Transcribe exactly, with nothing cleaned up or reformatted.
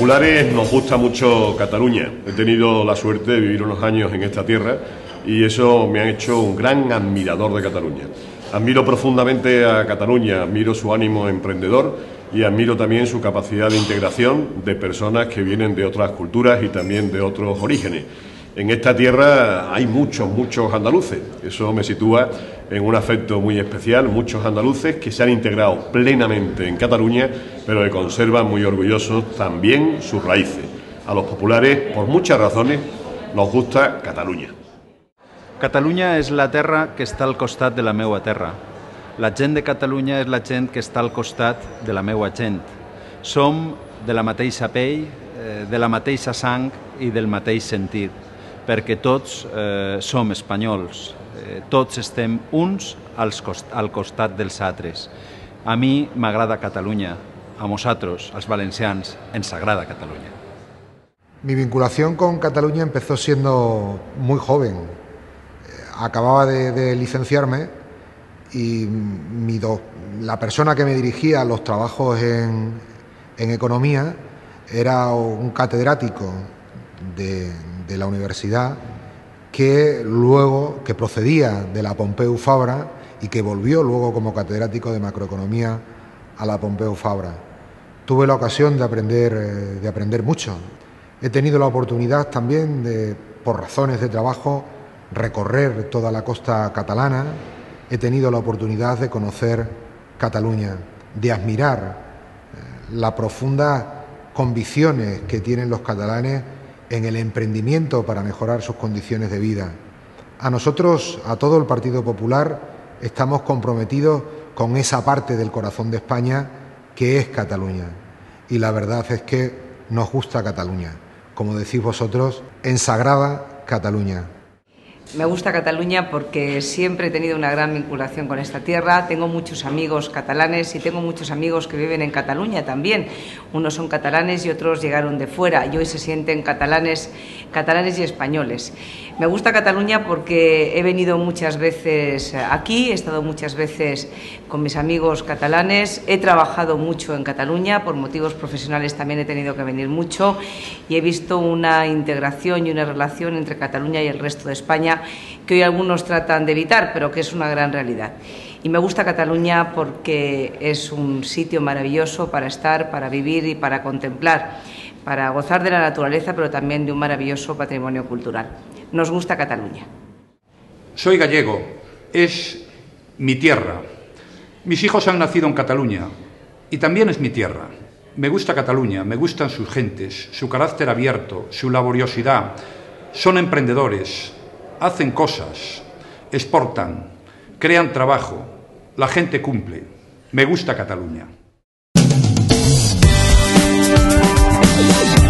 populares nos gusta mucho Cataluña. He tenido la suerte de vivir unos años en esta tierra y eso me ha hecho un gran admirador de Cataluña. Admiro profundamente a Cataluña, admiro su ánimo emprendedor y admiro también su capacidad de integración de personas que vienen de otras culturas y también de otros orígenes. En esta tierra hay muchos, muchos andaluces. Eso me sitúa en un afecto muy especial, muchos andaluces que se han integrado plenamente en Cataluña, pero que conservan muy orgullosos también sus raíces. A los populares, por muchas razones, nos gusta Catalunya. Catalunya és la terra que està al costat de la meua terra. La gent de Catalunya és la gent que està al costat de la meua gent. Som de la mateixa pell, de la mateixa sang i del mateix sentit, perquè tots eh, som espanyols, eh, tots estem uns als cost al costat dels altres. A mi m'agrada Catalunya, a nosaltres, als valencians, ens agrada Catalunya. Mi vinculación con Cataluña empezó siendo muy joven. Acababa de, de licenciarme y mi do, la persona que me dirigía a los trabajos en, en economía era un catedrático de, de la universidad que luego, que procedía de la Pompeu Fabra y que volvió luego como catedrático de macroeconomía a la Pompeu Fabra. Tuve la ocasión de aprender, de aprender mucho. He tenido la oportunidad también de, por razones de trabajo, recorrer toda la costa catalana. He tenido la oportunidad de conocer Cataluña, de admirar las profundas convicciones que tienen los catalanes en el emprendimiento para mejorar sus condiciones de vida. A nosotros, a todo el Partido Popular, estamos comprometidos con esa parte del corazón de España que es Cataluña. Y la verdad es que nos gusta Cataluña. Como decís vosotros, en Sagrada Cataluña. Me gusta Cataluña porque siempre he tenido una gran vinculación con esta tierra. Tengo muchos amigos catalanes y tengo muchos amigos que viven en Cataluña también. Unos son catalanes y otros llegaron de fuera y hoy se sienten catalanes, catalanes y españoles. Me gusta Cataluña porque he venido muchas veces aquí, he estado muchas veces con mis amigos catalanes, he trabajado mucho en Cataluña, por motivos profesionales también he tenido que venir mucho y he visto una integración y una relación entre Cataluña y el resto de España que hoy algunos tratan de evitar, pero que es una gran realidad. Y me gusta Cataluña porque es un sitio maravilloso para estar, para vivir y para contemplar, para gozar de la naturaleza, pero también de un maravilloso patrimonio cultural. Nos gusta Cataluña. Soy gallego, es mi tierra. Mis hijos han nacido en Cataluña y también es mi tierra. Me gusta Cataluña, me gustan sus gentes, su carácter abierto, su laboriosidad. Son emprendedores, hacen cosas, exportan, crean trabajo, la gente cumple. Me gusta Cataluña.